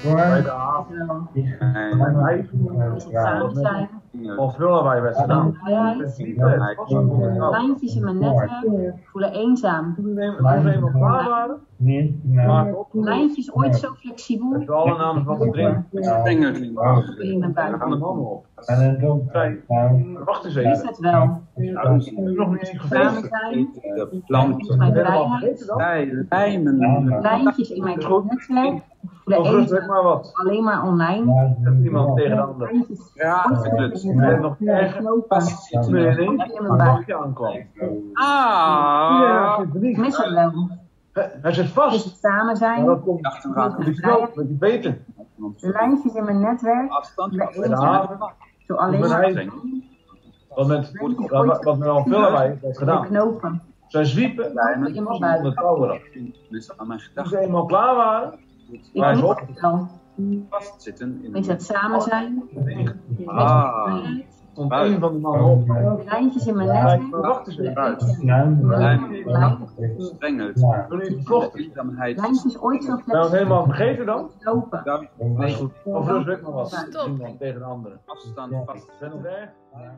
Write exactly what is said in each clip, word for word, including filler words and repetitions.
bij de haven. Bij de ijs. Of vullen wij werd gedaan. Lijntjes in mijn netwerk voelen eenzaam. Toen we eenmaal klaar waren, maar Lijntjes ooit zo flexibel. dat we alle namen wat te drinken. In mijn buik. Gaan de mannen op. Zei, wacht eens Is even. het wel? Dat is nog niet eens Samen gefeest. zijn. De planten, Mijn Helemaal vrijheid. vergeten dan? lijmen, Lijntjes in mijn netwerk voelen Of rustig eenzaam. maar wat. Alleen maar online. Dat iemand tegen de ander. Lijntjes graafglut. Ik ben nog erg knopen. toen er ineens In mijn een buik. dagje aankwam. Ah! Ja, zit er Ik niet. mis het wel. Hij hij zit Is vast. het samen Maar zijn. dat komt Dacht hem raad. met die knoop, met die beten. Lijntjes in mijn netwerk Afstand voelen Bij de eenzaam. haven. Zo alleen Met maar hij. Wat met, wat, wat met al vullen wij heeft de gedaan. knopen. Zij zwiepen In mijn van de buik. touwen af. Dus aan mijn Toen gedachten ze eenmaal klaar waren, Ik wij mis op. het wel. vastzitten in Is het samen zijn. Ah. Stond een van de mannen op. Lijntjes in mijn Hij netwerk wacht eens even. lijmen, strengheid, Wil je vlochten? eenzaamheid, Lijntjes ooit zo Ben je het flexibel helemaal vergeten dan? lopen. dat Dat is nee, goed. Of rustig maar wat. Stop. Iemand tegen de andere. afstand vast. Ben nog erg?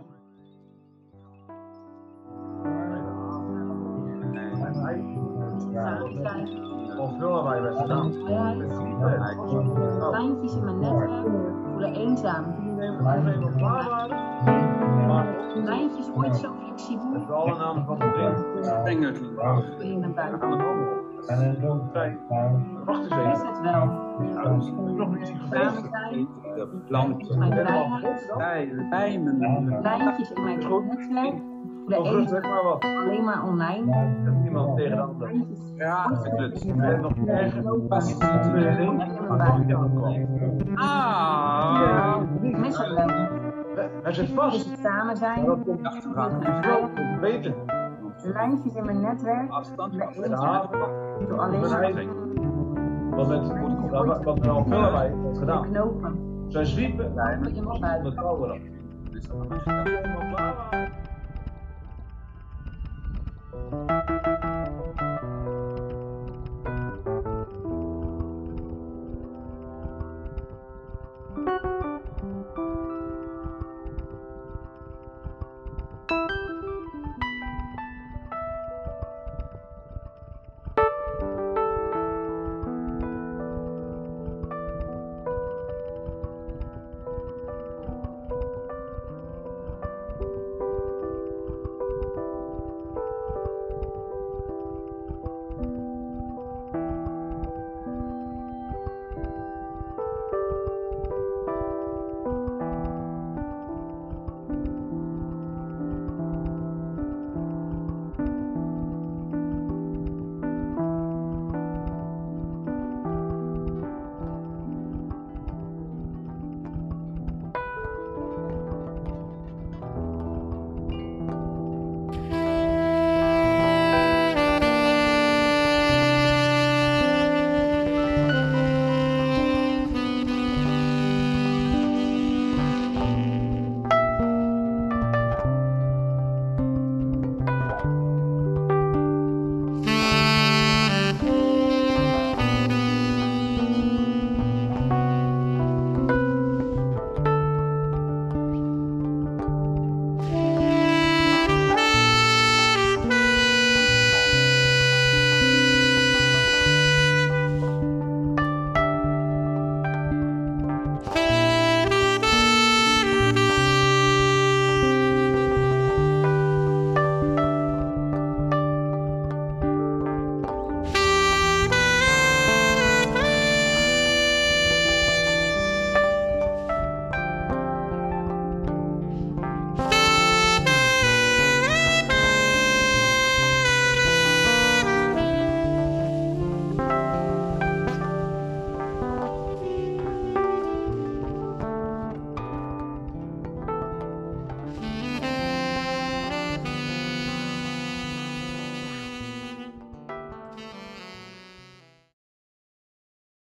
Samen zijn. Of vullen wij werd gedaan. Vrijheid. Lijntjes in mijn netwerk voelen eenzaam. Toen we eenmaal klaar waren, maar Lijntjes ooit zo flexibel. dat we alle namen van te drinken. Strengheid, In mijn buik. Gaan de mannen op. Zei, wacht eens Is even. het wel? Dat is nog niet eens gefeest. Samen zijn. de planten, Mijn Helemaal vrijheid. vergeten dan? lijmen, Lijntjes in mijn netwerk Of voelen rustig eenzaam. maar wat. Alleen maar online. Dat iemand tegen de ander. Lijntjes graafglut. Ik ben nog erg vastzitten toen er ineens een dagje aankwam. Ah! Ik mis het wel. Hij zit Is vast. het samen Maar zijn. dat komt Dacht hem met raad. die knoop, met die beten. Lijntjes in mijn netwerk Afstand voelen Bij de eenzaam. haven. Zo alleen Met maar hij. Wat met, wat, wat met al vullen wij heeft de gedaan. knopen. Zij zwiepen In mijn van buik. de touwen af. Dus aan mijn gedachten Toen we eenmaal klaar waren,